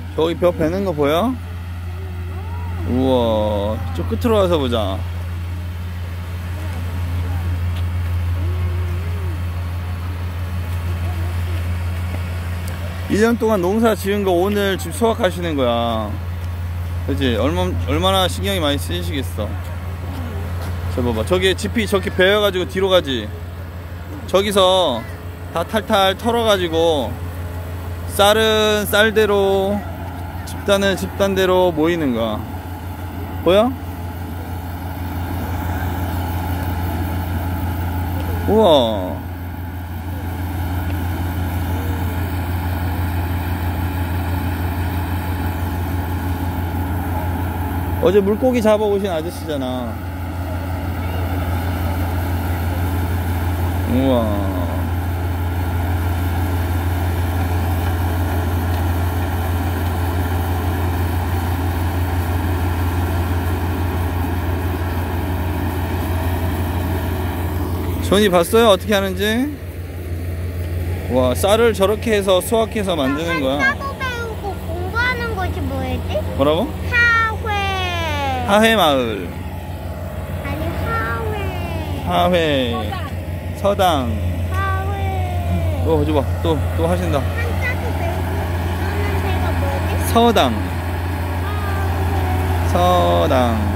저기 벽 베는 거 보여? 우와, 저 끝으로 와서 보자. 일 년 동안 농사 지은 거 오늘 지금 수확하시는 거야. 그치? 얼마나 신경이 많이 쓰이시겠어. 저 봐봐. 저기 지피 저기 베어가지고 뒤로 가지. 저기서 다 탈탈 털어가지고 쌀은 쌀대로, 집단은 집단대로 모이는 거야. 보여? 우와. 어제 물고기 잡아오신 아저씨잖아. 우와. 전이 봤어요? 어떻게 하는지? 와, 쌀을 저렇게 해서 수확해서 만드는 거야. 사고 배우고 공부하는 것이 뭐였지? 뭐라고? 하회. 하회마을. 아니 하회. 하회. 서당. 하회. 어디 봐. 또 하신다. 한자도 배우고 이러는 데가 뭐지? 서당. 하회. 서당.